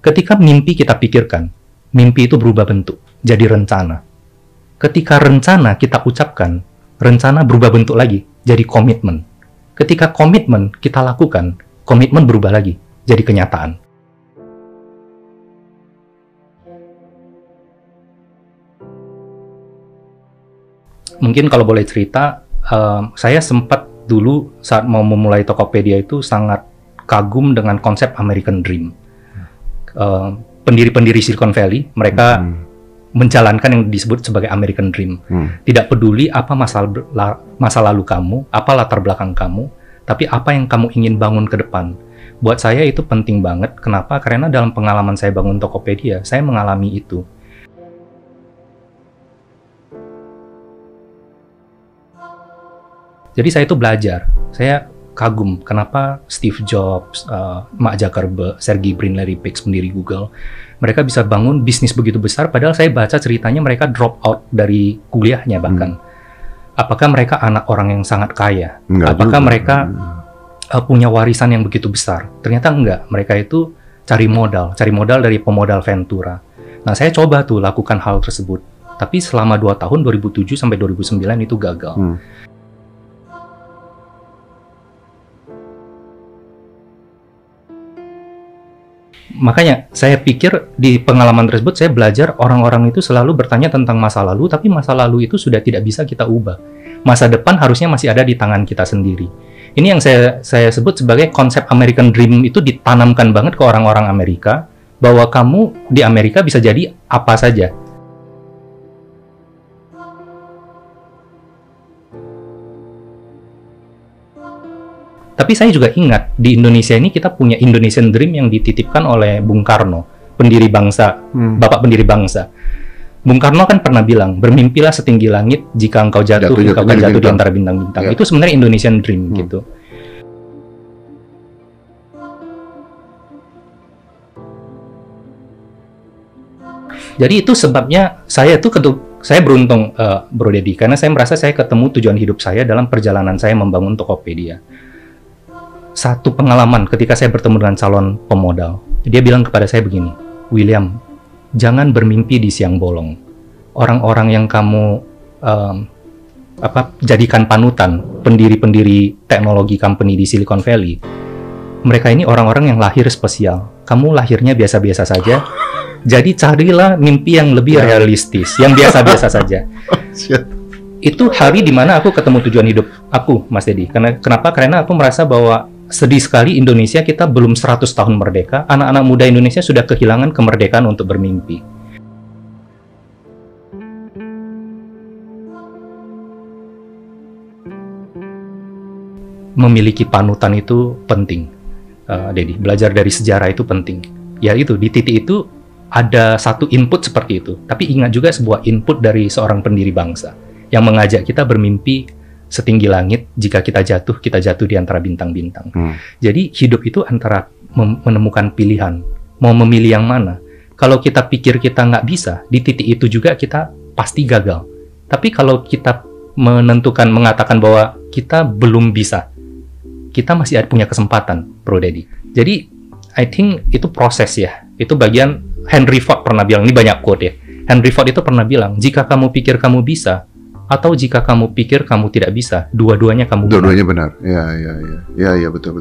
Ketika mimpi kita pikirkan, mimpi itu berubah bentuk, jadi rencana. Ketika rencana kita ucapkan, rencana berubah bentuk lagi, jadi komitmen. Ketika komitmen kita lakukan, komitmen berubah lagi, jadi kenyataan. Mungkin kalau boleh cerita, saya sempat dulu saat mau memulai Tokopedia itu sangat kagum dengan konsep American Dream. Pendiri-pendiri Silicon Valley, mereka menjalankan yang disebut sebagai American Dream. Tidak peduli apa masa lalu kamu, apa latar belakang kamu, tapi apa yang kamu ingin bangun ke depan. Buat saya itu penting banget. Kenapa? Karena dalam pengalaman saya bangun Tokopedia, saya mengalami itu. Jadi saya itu belajar, saya kagum kenapa Steve Jobs, Mark Zuckerberg, Sergey Brin, Larry Page, pendiri Google, mereka bisa bangun bisnis begitu besar, padahal saya baca ceritanya mereka drop out dari kuliahnya bahkan. Apakah mereka anak orang yang sangat kaya? Apakah mereka punya warisan yang begitu besar? Ternyata enggak, mereka itu cari modal dari pemodal Ventura. Nah saya coba tuh lakukan hal tersebut, tapi selama 2 tahun, 2007 sampai 2009 itu gagal. Makanya saya pikir di pengalaman tersebut saya belajar orang-orang itu selalu bertanya tentang masa lalu, tapi masa lalu itu sudah tidak bisa kita ubah. Masa depan harusnya masih ada di tangan kita sendiri. Ini yang saya sebut sebagai konsep American Dream, itu ditanamkan banget ke orang-orang Amerika, bahwa kamu di Amerika bisa jadi apa saja. Tapi saya juga ingat, di Indonesia ini kita punya Indonesian Dream yang dititipkan oleh Bung Karno, pendiri bangsa, Bapak pendiri bangsa. Bung Karno kan pernah bilang, bermimpilah setinggi langit, jika engkau jatuh engkau akan jatuh di antara bintang-bintang. Itu sebenarnya Indonesian Dream gitu. Jadi itu sebabnya saya beruntung, Bro Deddy, karena saya merasa saya ketemu tujuan hidup saya dalam perjalanan saya membangun Tokopedia. Satu pengalaman ketika saya bertemu dengan calon pemodal, dia bilang kepada saya begini, William, jangan bermimpi di siang bolong. Orang-orang yang kamu jadikan panutan, pendiri-pendiri teknologi company di Silicon Valley, mereka ini orang-orang yang lahir spesial. Kamu lahirnya biasa-biasa saja, jadi carilah mimpi yang lebih realistis, yang biasa-biasa saja. Itu hari dimana aku ketemu tujuan hidup aku, Mas Deddy. Kenapa? Karena aku merasa bahwa sedih sekali Indonesia kita belum 100 tahun merdeka, anak-anak muda Indonesia sudah kehilangan kemerdekaan untuk bermimpi. Memiliki panutan itu penting, Deddy. Belajar dari sejarah itu penting. Ya itu, di titik itu ada satu input seperti itu. Tapi ingat juga sebuah input dari seorang pendiri bangsa yang mengajak kita bermimpi setinggi langit, jika kita jatuh di antara bintang-bintang. Jadi hidup itu antara menemukan pilihan, mau memilih yang mana. Kalau kita pikir kita nggak bisa, di titik itu juga kita pasti gagal. Tapi kalau kita mengatakan bahwa kita belum bisa, kita masih punya kesempatan, Bro Deddy. Jadi, I think itu proses ya. Itu bagian, Henry Ford pernah bilang, ini banyak quote ya. Henry Ford itu pernah bilang, jika kamu pikir kamu bisa, atau jika kamu pikir kamu tidak bisa, dua-duanya kamu benar. Dua-duanya benar. Ya, betul.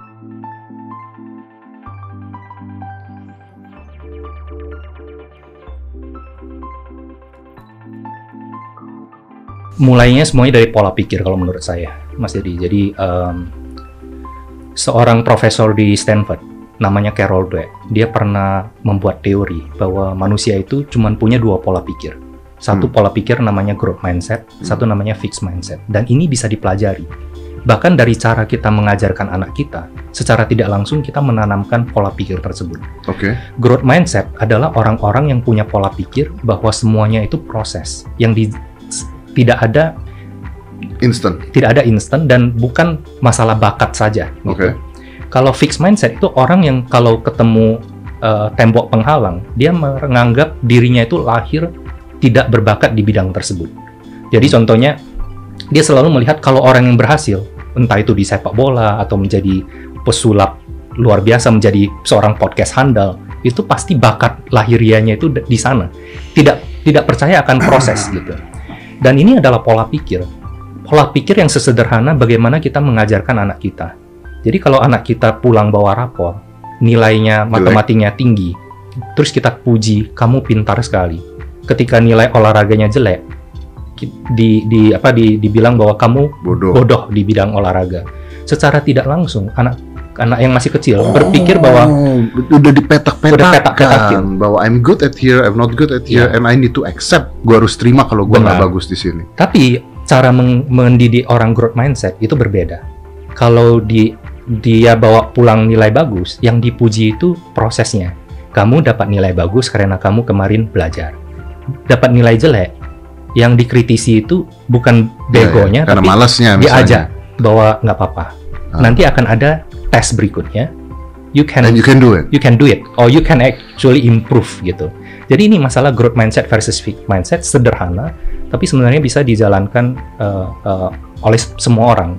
Mulainya semuanya dari pola pikir kalau menurut saya, Mas Deddy. Jadi seorang profesor di Stanford, namanya Carol Dweck, dia pernah membuat teori bahwa manusia itu cuma punya 2 pola pikir. Satu pola pikir namanya growth mindset, satu namanya fixed mindset. Dan ini bisa dipelajari. Bahkan dari cara kita mengajarkan anak kita, secara tidak langsung kita menanamkan pola pikir tersebut. Growth mindset adalah orang-orang yang punya pola pikir bahwa semuanya itu proses, yang tidak ada instan dan bukan masalah bakat saja. Gitu. Kalau fixed mindset itu orang yang kalau ketemu tembok penghalang, dia menganggap dirinya itu lahir tidak berbakat di bidang tersebut. Jadi contohnya, dia selalu melihat kalau orang yang berhasil, entah itu di sepak bola atau menjadi pesulap luar biasa, menjadi seorang podcast handal, itu pasti bakat lahirianya itu di sana. Tidak percaya akan proses gitu. Dan ini adalah pola pikir yang sesederhana bagaimana kita mengajarkan anak kita. Jadi kalau anak kita pulang bawa rapor, nilainya matematikanya tinggi, terus kita puji, kamu pintar sekali. Ketika nilai olahraganya jelek, dibilang bahwa kamu bodoh di bidang olahraga. Secara tidak langsung anak yang masih kecil berpikir bahwa udah dipetak-petakan bahwa I'm good at here, I'm not good at here, and I need to accept. Gue harus terima kalau gue nggak bagus di sini. Tapi cara mendidik orang growth mindset itu berbeda. Kalau dia bawa pulang nilai bagus, yang dipuji itu prosesnya. Kamu dapat nilai bagus karena kamu kemarin belajar. Dapat nilai jelek, yang dikritisi itu bukan begonya, karena tapi malasnya, diajak bahwa nggak apa-apa. Nanti akan ada tes berikutnya. You can do it, or you can actually improve gitu. Jadi ini masalah growth mindset versus fixed mindset sederhana, tapi sebenarnya bisa dijalankan oleh semua orang.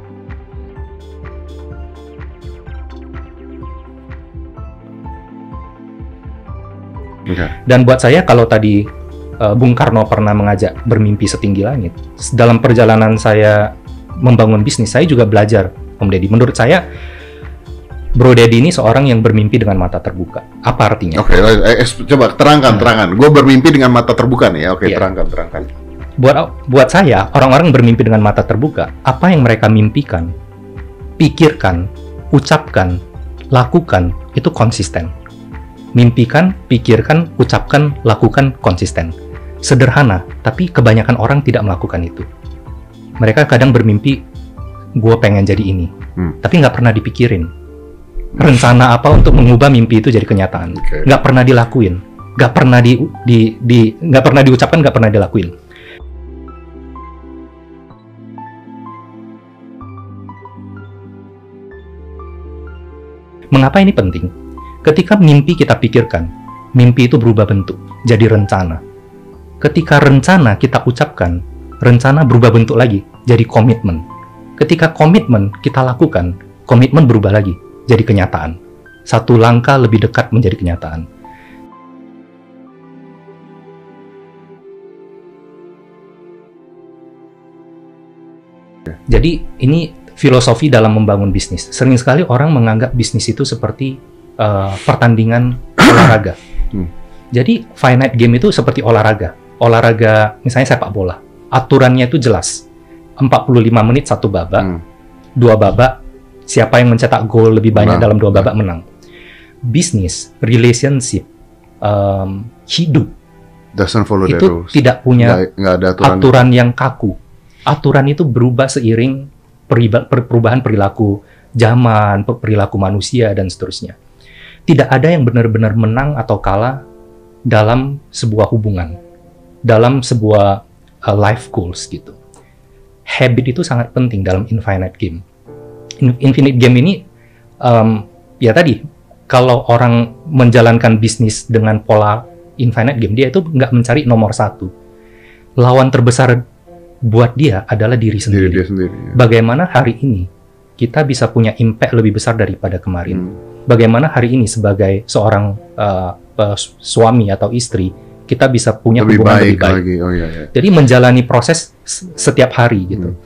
Dan buat saya, kalau tadi Bung Karno pernah mengajak bermimpi setinggi langit, dalam perjalanan saya membangun bisnis, saya juga belajar, Om Deddy. Menurut saya, Bro Deddy ini seorang yang bermimpi dengan mata terbuka. Apa artinya? Oke, coba terangkan. Gue bermimpi dengan mata terbuka nih. Oke, terangkan. Buat saya, orang-orang bermimpi dengan mata terbuka, apa yang mereka mimpikan, pikirkan, ucapkan, lakukan, itu konsisten. Mimpikan, pikirkan, ucapkan, lakukan, konsisten. Sederhana, tapi kebanyakan orang tidak melakukan itu. Mereka kadang bermimpi, gue pengen jadi ini, tapi nggak pernah dipikirin. Rencana apa untuk mengubah mimpi itu jadi kenyataan. Nggak pernah dilakuin, nggak pernah nggak pernah diucapkan, nggak pernah dilakuin. Mengapa ini penting? Ketika mimpi kita pikirkan, mimpi itu berubah bentuk, jadi rencana. Ketika rencana kita ucapkan, rencana berubah bentuk lagi, jadi komitmen. Ketika komitmen kita lakukan, komitmen berubah lagi, jadi kenyataan. Satu langkah lebih dekat menjadi kenyataan. Jadi ini filosofi dalam membangun bisnis. Sering sekali orang menganggap bisnis itu seperti pertandingan olahraga. Jadi finite game itu seperti olahraga. Olahraga misalnya sepak bola. Aturannya itu jelas. 45 menit satu babak, 2 babak, siapa yang mencetak gol lebih banyak dalam 2 babak menang. Bisnis, relationship, hidup itu tidak punya aturan yang kaku. Aturan itu berubah seiring perubahan perilaku zaman, perilaku manusia, dan seterusnya. Tidak ada yang benar-benar menang atau kalah dalam sebuah hubungan, dalam sebuah life goals gitu. Habit itu sangat penting dalam infinite game. Infinite game ini, ya tadi, kalau orang menjalankan bisnis dengan pola infinite game, dia itu nggak mencari nomor satu. Lawan terbesar buat dia adalah diri sendiri. Dia sendiri, ya. Bagaimana hari ini kita bisa punya impact lebih besar daripada kemarin? Bagaimana hari ini sebagai seorang suami atau istri, kita bisa punya hubungan lebih baik. Lagi. Oh, iya. Jadi menjalani proses setiap hari gitu.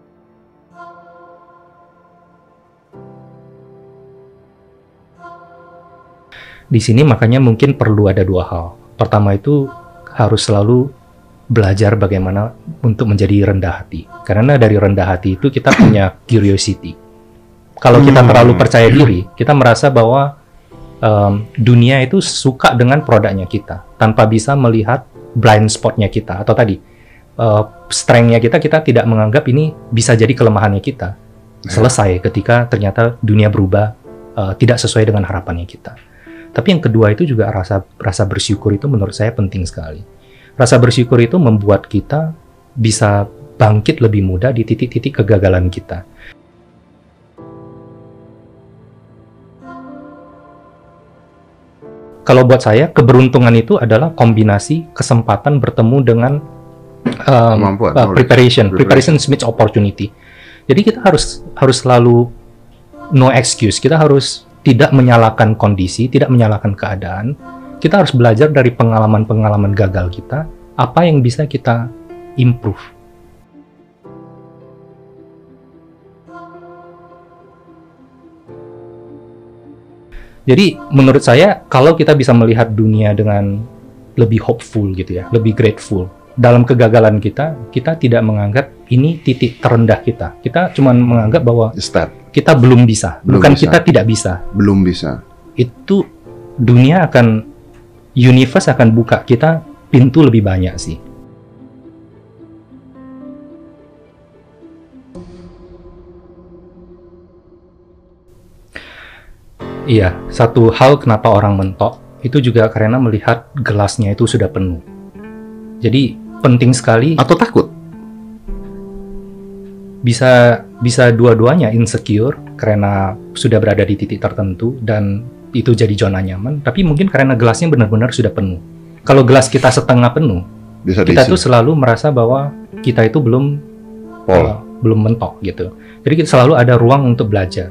Di sini makanya mungkin perlu ada 2 hal. Pertama itu harus selalu belajar bagaimana untuk menjadi rendah hati. Karena dari rendah hati itu kita punya curiosity. Kalau kita terlalu percaya diri, kita merasa bahwa dunia itu suka dengan produknya kita, tanpa bisa melihat blind spotnya kita, atau tadi strength-nya kita tidak menganggap ini bisa jadi kelemahannya kita. Selesai ketika ternyata dunia berubah tidak sesuai dengan harapannya kita. Tapi yang kedua itu juga rasa bersyukur itu menurut saya penting sekali. Rasa bersyukur itu membuat kita bisa bangkit lebih mudah di titik-titik kegagalan kita. Kalau buat saya, keberuntungan itu adalah kombinasi kesempatan bertemu dengan preparation meets opportunity. Jadi kita harus selalu no excuse. Kita harus tidak menyalahkan kondisi, tidak menyalahkan keadaan. Kita harus belajar dari pengalaman-pengalaman gagal kita, apa yang bisa kita improve. Jadi menurut saya, kalau kita bisa melihat dunia dengan lebih hopeful gitu ya, lebih grateful. Dalam kegagalan kita tidak menganggap ini titik terendah kita. Kita cuma menganggap bahwa kita belum bisa. Bukan kita tidak bisa. Belum bisa. Itu dunia universe akan buka kita pintu lebih banyak sih. Iya, satu hal kenapa orang mentok itu juga karena melihat gelasnya itu sudah penuh. Jadi penting sekali. Atau takut? Bisa dua-duanya, insecure karena sudah berada di titik tertentu dan itu jadi zona nyaman, tapi mungkin karena gelasnya benar-benar sudah penuh. Kalau gelas kita setengah penuh, kita tuh selalu merasa bahwa kita itu belum mentok gitu. Jadi kita selalu ada ruang untuk belajar.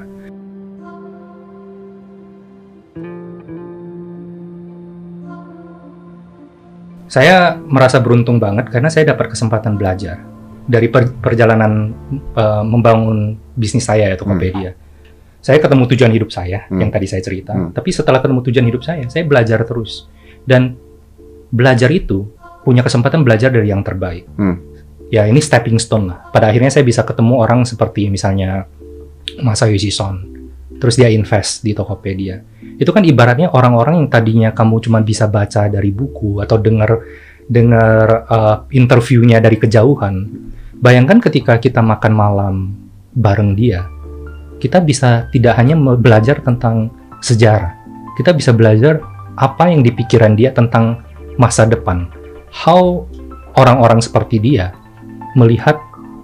Saya merasa beruntung banget karena saya dapat kesempatan belajar dari perjalanan membangun bisnis saya ya, Tokopedia. Saya ketemu tujuan hidup saya, yang tadi saya cerita. Tapi setelah ketemu tujuan hidup saya belajar terus. Dan belajar itu punya kesempatan belajar dari yang terbaik. Ya ini stepping stone lah. Pada akhirnya saya bisa ketemu orang seperti misalnya Masayoshi Son. Terus dia invest di Tokopedia. Itu kan ibaratnya orang-orang yang tadinya kamu cuma bisa baca dari buku atau dengar interviewnya dari kejauhan. Bayangkan ketika kita makan malam bareng dia, kita bisa tidak hanya belajar tentang sejarah, kita bisa belajar apa yang di pikiran dia tentang masa depan. How orang-orang seperti dia melihat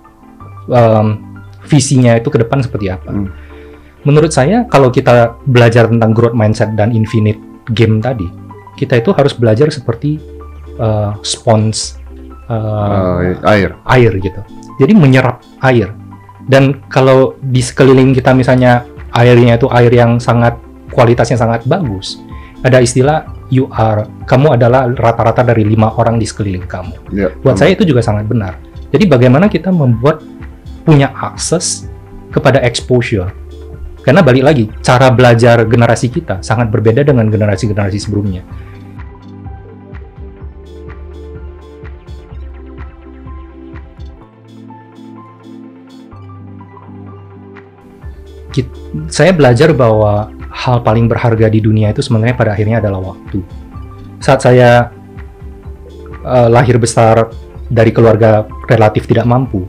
visinya itu ke depan seperti apa. Menurut saya, kalau kita belajar tentang growth mindset dan infinite game tadi, kita itu harus belajar seperti sponge air gitu. Jadi menyerap air. Dan kalau di sekeliling kita misalnya airnya itu air yang sangat kualitasnya sangat bagus, ada istilah kamu adalah rata-rata dari 5 orang di sekeliling kamu. Buat saya itu juga sangat benar. Jadi bagaimana kita punya akses kepada exposure. Karena balik lagi, cara belajar generasi kita sangat berbeda dengan generasi-generasi sebelumnya. Saya belajar bahwa hal paling berharga di dunia itu sebenarnya pada akhirnya adalah waktu. Saat saya lahir besar dari keluarga relatif tidak mampu,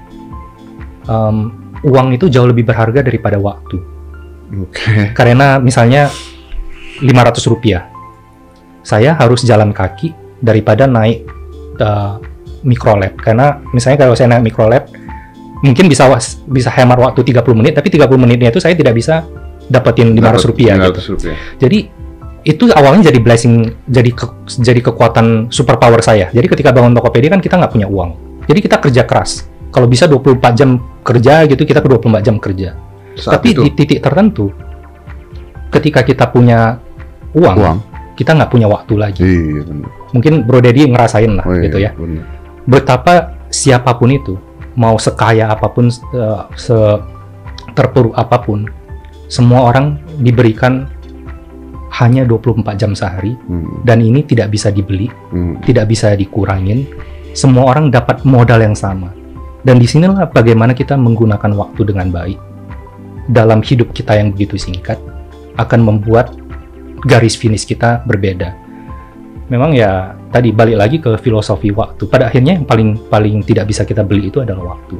uang itu jauh lebih berharga daripada waktu. Karena misalnya 500 rupiah, saya harus jalan kaki daripada naik microlab. Karena misalnya kalau saya naik microlab, mungkin bisa hemat waktu 30 menit, tapi 30 menitnya itu saya tidak bisa dapetin 500 rupiah gitu. Jadi itu awalnya jadi blessing, jadi kekuatan superpower saya. Jadi ketika bangun Tokopedia kan kita nggak punya uang. Jadi kita kerja keras. Kalau bisa 24 jam kerja gitu, kita ke 24 jam kerja. Tapi di titik tertentu, ketika kita punya uang. Kita nggak punya waktu lagi. Mungkin Bro Deddy ngerasain lah gitu ya. Betapa siapapun itu, mau sekaya apapun, terpuruk apapun, semua orang diberikan hanya 24 jam sehari, dan ini tidak bisa dibeli, tidak bisa dikurangin. Semua orang dapat modal yang sama. Dan disinilah bagaimana kita menggunakan waktu dengan baik. Dalam hidup kita yang begitu singkat, akan membuat garis finish kita berbeda. Memang ya, tadi balik lagi ke filosofi waktu. Pada akhirnya yang paling tidak bisa kita beli itu adalah waktu.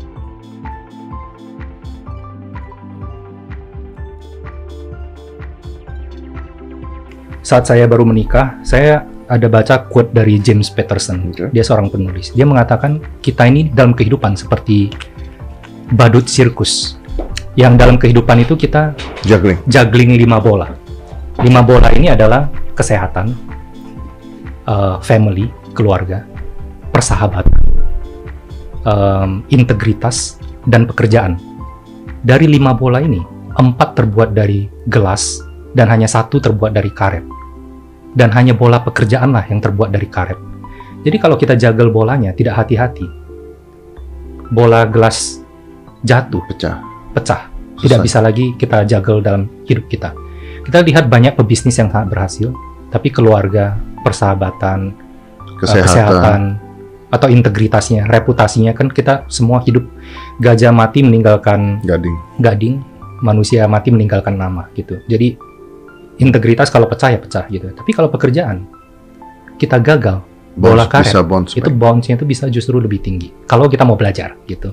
Saat saya baru menikah, saya ada baca quote dari James Patterson. Dia seorang penulis. Dia mengatakan, kita ini dalam kehidupan seperti badut sirkus. Yang dalam kehidupan itu kita juggling 5 bola. 5 bola ini adalah kesehatan, family, keluarga, persahabatan, integritas, dan pekerjaan. Dari 5 bola ini, 4 terbuat dari gelas, dan hanya 1 terbuat dari karet. Dan hanya bola pekerjaan lah yang terbuat dari karet. Jadi kalau kita jagal bolanya tidak hati-hati, bola gelas jatuh, pecah. Tidak bisa lagi kita jagal dalam hidup kita. Kita lihat banyak pebisnis yang sangat berhasil, tapi keluarga, persahabatan, kesehatan, atau integritasnya, reputasinya, kan kita semua hidup. Gajah mati meninggalkan gading, manusia mati meninggalkan nama gitu. Jadi integritas kalau pecah ya pecah gitu. Tapi kalau pekerjaan kita gagal, bola karet itu bounce-nya itu bisa justru lebih tinggi kalau kita mau belajar gitu.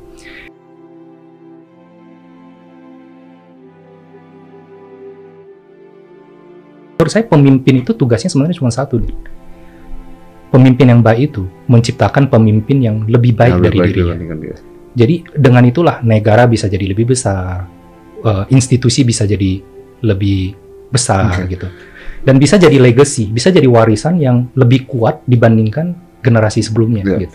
Menurut saya pemimpin itu tugasnya sebenarnya cuma satu. Pemimpin yang baik itu menciptakan pemimpin yang lebih baik dari dirinya. Jadi dengan itulah negara bisa jadi lebih besar, institusi bisa jadi lebih besar gitu. Dan bisa jadi legacy, bisa jadi warisan yang lebih kuat dibandingkan generasi sebelumnya gitu.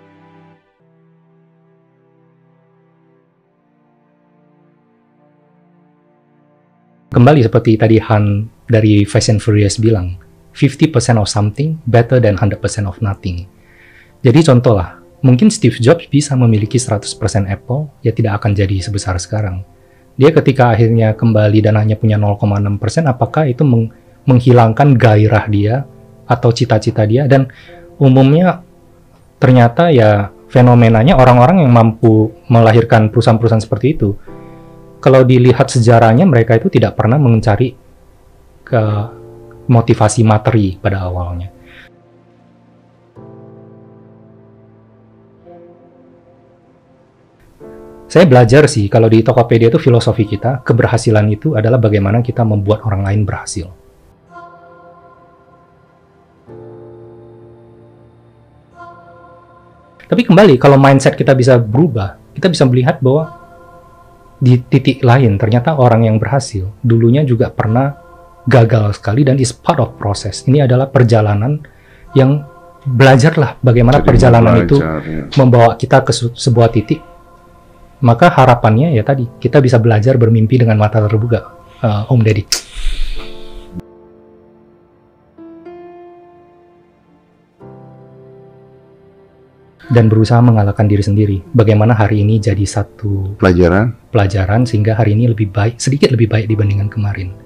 Kembali seperti tadi Han dari Fast and Furious bilang, 50% of something better than 100% of nothing. Jadi contoh lah, mungkin Steve Jobs bisa memiliki 100% Apple, ya tidak akan jadi sebesar sekarang. Dia ketika akhirnya kembali dan hanya punya 0,6%, apakah itu menghilangkan gairah dia atau cita-cita dia? Dan umumnya ternyata ya fenomenanya orang-orang yang mampu melahirkan perusahaan-perusahaan seperti itu, kalau dilihat sejarahnya mereka itu tidak pernah mencari ke motivasi materi pada awalnya. Saya belajar sih, kalau di Tokopedia itu filosofi kita, keberhasilan itu adalah bagaimana kita membuat orang lain berhasil. Tapi kembali, kalau mindset kita bisa berubah, kita bisa melihat bahwa di titik lain, ternyata orang yang berhasil, dulunya juga pernah gagal sekali dan is part of process. Ini adalah perjalanan yang belajarlah bagaimana perjalanan itu membawa kita ke sebuah titik. Maka harapannya ya tadi, kita bisa belajar bermimpi dengan mata terbuka, Om Deddy. Dan berusaha mengalahkan diri sendiri. Bagaimana hari ini jadi satu pelajaran sehingga hari ini lebih baik, sedikit lebih baik dibandingkan kemarin.